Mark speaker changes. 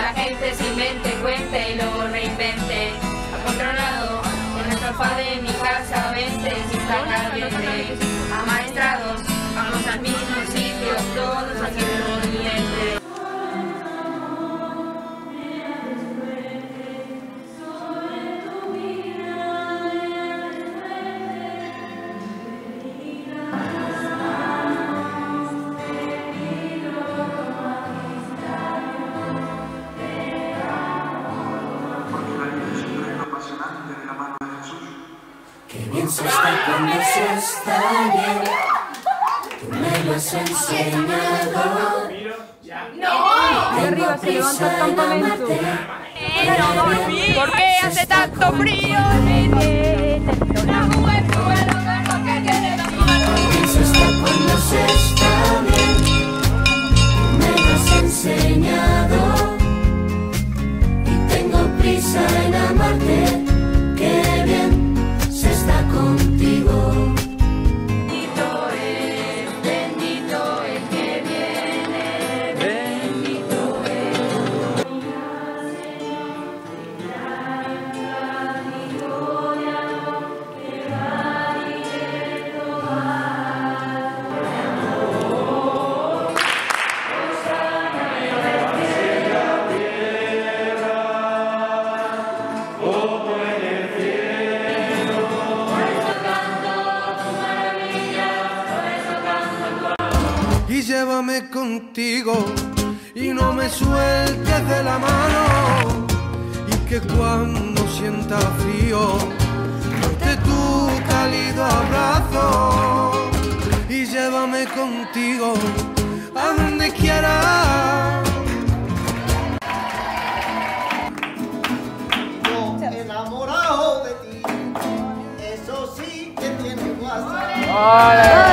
Speaker 1: la gente se invente, cuente y luego reinvente. Controlado en el sofá de mi casa, vente si está caliente. Amaestrados, vamos al mismo sitio, todos haciendo movimiento.
Speaker 2: Qué bien se está cuando se está bien. Tú me lo has enseñado.
Speaker 3: ¡No! De arriba se levanta el campamento.
Speaker 1: ¿Por qué hace tanto frío?
Speaker 2: Qué bien se está cuando se está bien. Tú me lo has enseñado. Y tengo prisa en amarte. Qué bien se está contigo.
Speaker 1: Bendito el que viene, bendito el.
Speaker 4: Y llévame contigo y no me sueltes de la mano, y que cuando sienta frío note tu cálido abrazo. Y llévame contigo a donde quieras.
Speaker 5: Enamorado de ti, eso sí que tiene WhatsApp.
Speaker 3: ¡Ole!